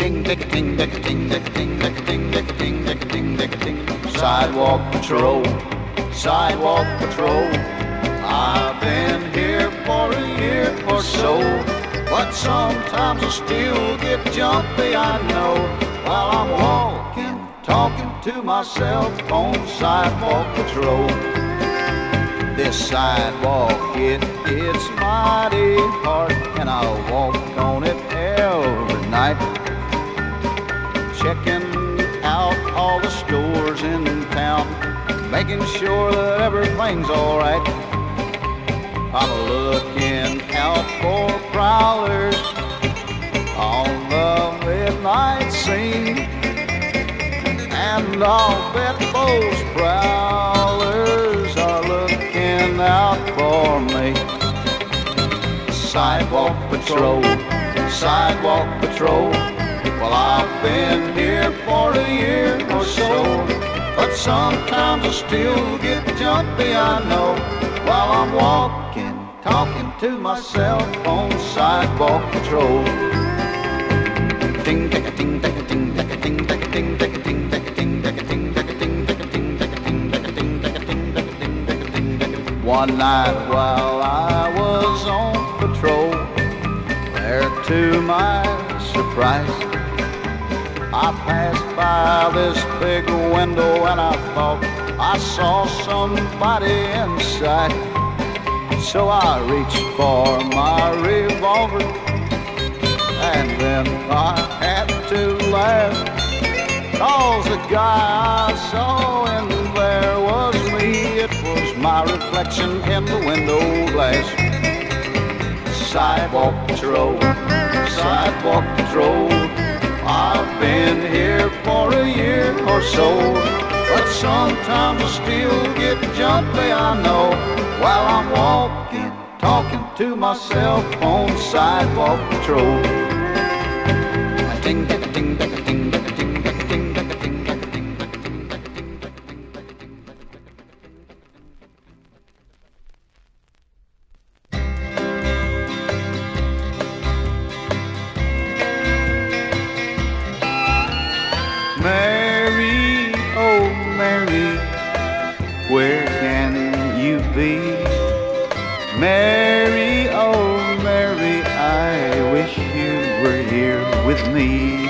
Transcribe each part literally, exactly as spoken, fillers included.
Ding, dick, ding, dick, ding, dick, ding, dick, ding, dick, ding, dick, ding, dick, ding. Sidewalk patrol, sidewalk patrol. I've been here for a year or so, but sometimes I still get jumpy, I know, while I'm walking, talking to myself on sidewalk patrol. This sidewalk, it, it's mighty hard, and I walk on it every night, checking out all the stores in town, making sure that everything's all right. I'm looking out for prowlers on the midnight scene, and I'll bet those prowlers are looking out for me. Sidewalk patrol, sidewalk patrol. Well, I've been here for a year or so, but sometimes I still get jumpy, I know, while I'm walking, talking to myself on sidewalk patrol. Ding, ding, ding, ding, ding, ding, ding, ding, ding, ding, ding, ding, ding, ding, ding, ding. One night while I was on patrol, there to my surprise, I passed by this big window and I thought I saw somebody inside. So I reached for my revolver, and then I had to laugh, 'cause the guy I saw in there was me. It was my reflection in the window glass. Sidewalk patrol, sidewalk patrol. I've been here for a year or so, but sometimes I still get jumpy, I know, while I'm walking, talking to myself on sidewalk patrol. Ding, ding, ding, ding, ding, ding, ding, ding, ding, ding, ding, ding, ding. Mary, oh Mary, where can you be? Mary, oh Mary, I wish you were here with me.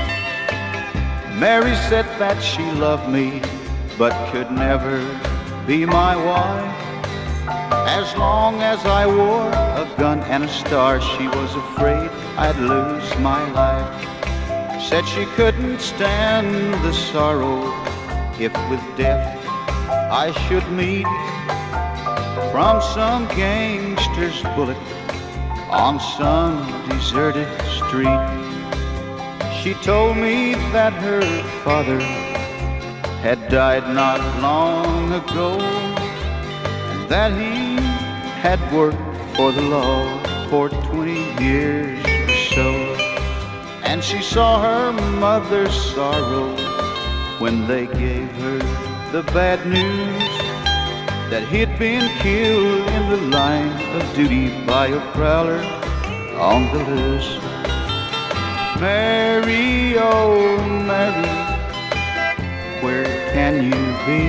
Mary said that she loved me, but could never be my wife. As long as I wore a gun and a star, she was afraid I'd lose my life. Said she couldn't stand the sorrow if with death I should meet from some gangster's bullet on some deserted street. She told me that her father had died not long ago, and that he had worked for the law for twenty years or so. And she saw her mother's sorrow when they gave her the bad news that he'd been killed in the line of duty by a prowler on the loose. Mary, oh Mary, where can you be?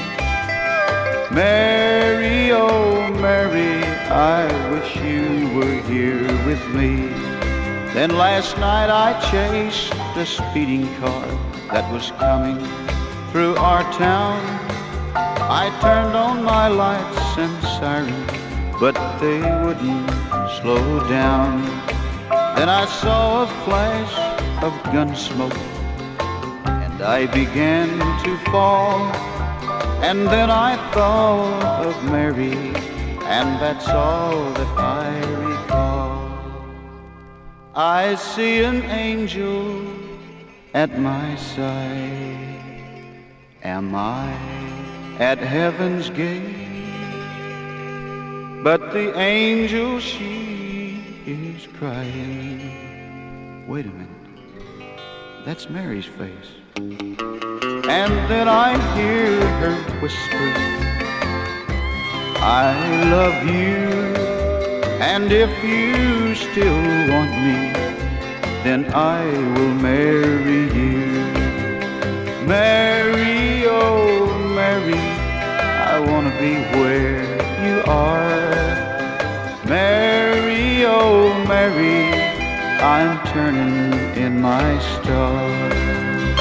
Mary, oh Mary, I wish you were here with me. Then last night I chased a speeding car that was coming through our town. I turned on my lights and sirens, but they wouldn't slow down. Then I saw a flash of gun smoke, and I began to fall. And then I thought of Mary, and that's all that I recall. I see an angel at my side. Am I at heaven's gate? But the angel, she is crying. Wait a minute, that's Mary's face. And then I hear her whisper, I love you, and if you still want me, then I will marry you. Mary, oh Mary, I wanna be where you are. Mary, oh Mary, I'm turning in my star.